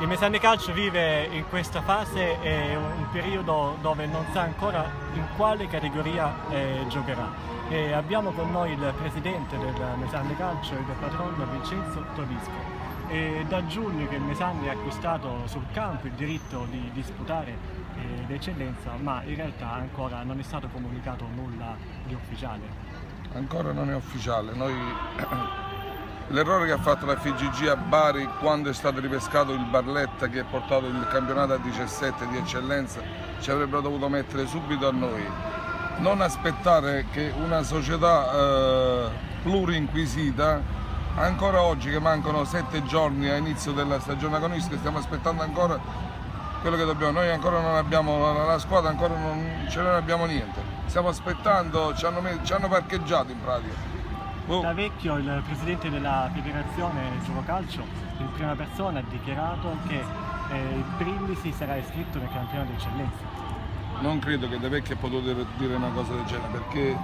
Il Mesanne Calcio vive in questa fase un periodo dove non sa ancora in quale categoria giocherà. Abbiamo con noi il presidente del Mesanne Calcio, il patron Vincenzo Tovisco. Da giugno che il Mesanne ha acquistato sul campo il diritto di disputare l'eccellenza, ma in realtà ancora non è stato comunicato nulla di ufficiale. Ancora non è ufficiale. L'errore che ha fatto la FIGG a Bari quando è stato ripescato il Barletta, che ha portato il campionato a 17 di eccellenza, ci avrebbero dovuto mettere subito a noi. Non aspettare che una società plurinquisita, ancora oggi che mancano 7 giorni a inizio della stagione agonistica, stiamo aspettando ancora quello che dobbiamo. Noi ancora non abbiamo la squadra, ancora non abbiamo niente. Stiamo aspettando, ci hanno parcheggiato in pratica. Da vecchio il presidente della federazione Gioco Calcio in prima persona ha dichiarato che Brindisi sarà iscritto nel campionato di eccellenza. Non credo che Da Vecchio abbia potuto dire una cosa del genere, perché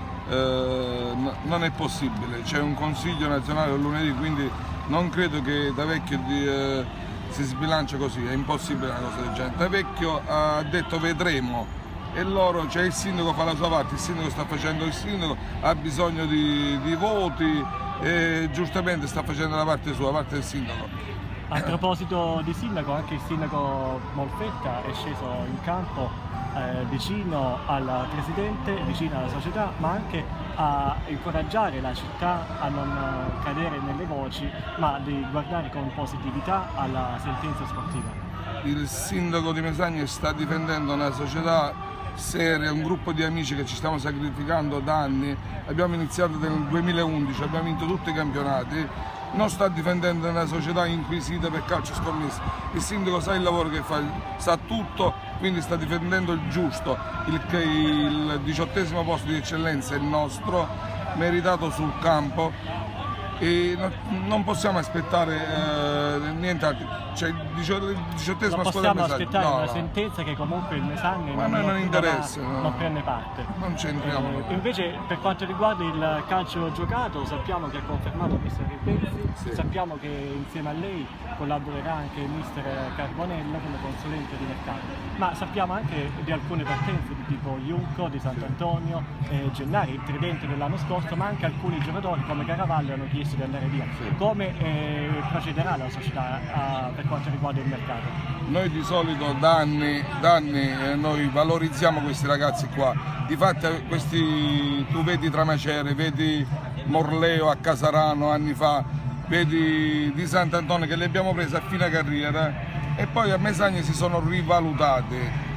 non è possibile. C'è un consiglio nazionale lunedì, quindi non credo che Da Vecchio si sbilancia così, è impossibile una cosa del genere. Da Vecchio ha detto vedremo. E loro, cioè il sindaco fa la sua parte, il sindaco sta facendo il sindaco, ha bisogno di voti e giustamente sta facendo la parte sua, la parte del sindaco. A proposito di sindaco, anche il sindaco Molfetta è sceso in campo vicino al presidente, vicino alla società, ma anche a incoraggiare la città a non cadere nelle voci, ma di guardare con positività alla sentenza sportiva. Il sindaco di Mesagne sta difendendo una società seria, un gruppo di amici che ci stiamo sacrificando da anni. Abbiamo iniziato nel 2011, abbiamo vinto tutti i campionati. Non sta difendendo una società inquisita per calcio scommesse. Il sindaco sa il lavoro che fa, sa tutto, quindi sta difendendo il giusto. Il 18° posto di eccellenza è il nostro, meritato sul campo, e non possiamo aspettare nient'altro. Cioè il 18° non possiamo aspettare una sentenza che comunque il Mesanne non interessa, non prende parte. Non c'entriamo. Invece per quanto riguarda il calcio giocato, sappiamo che ha confermato mister Ribezzi, sì. Sappiamo che insieme a lei collaborerà anche il mister Carbonella come consulente di mercato, ma sappiamo anche di alcune partenze di tipo Junco, di Sant'Antonio, Gennari, il tridente dell'anno scorso, ma anche alcuni giocatori come Caravaggio hanno chiesto di andare via. Sì. Come procederà la società per quanto riguarda il mercato? Noi di solito da anni noi valorizziamo questi ragazzi qua. Difatti questi, tu vedi Tramacere, vedi Morleo a Casarano anni fa, vedi di Sant'Antonio che li abbiamo presi a fine carriera e poi a Mesagne si sono rivalutati.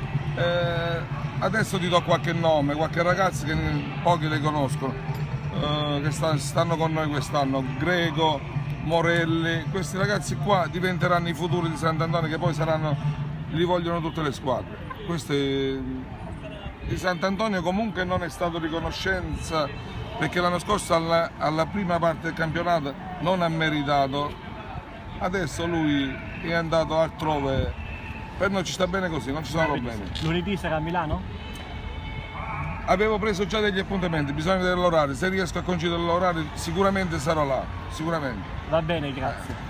Adesso ti do qualche nome, qualche ragazzo che pochi le conoscono, che stanno con noi quest'anno: Greco, Morelli. Questi ragazzi qua diventeranno i futuri di Sant'Antonio, che poi li vogliono tutte le squadre. Questi di Sant'Antonio comunque non è stato riconoscenza, perché l'anno scorso alla prima parte del campionato non ha meritato. Adesso lui è andato altrove, per noi ci sta bene così, non ci sono problemi. Lunedì sarà a Milano? Avevo preso già degli appuntamenti, bisogna vedere l'orario. Se riesco a coincidere l'orario sicuramente sarò là, sicuramente. Va bene, grazie.